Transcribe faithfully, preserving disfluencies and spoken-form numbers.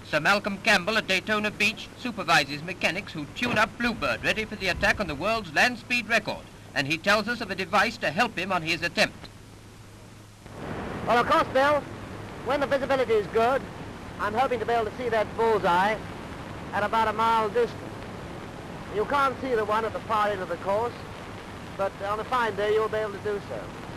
Sir Malcolm Campbell at Daytona Beach supervises mechanics who tune up Bluebird, ready for the attack on the world's land speed record. And he tells us of a device to help him on his attempt. Well, of course, Bill, when the visibility is good, I'm hoping to be able to see that bullseye at about a mile distance. You can't see the one at the far end of the course, but on a fine day you'll be able to do so.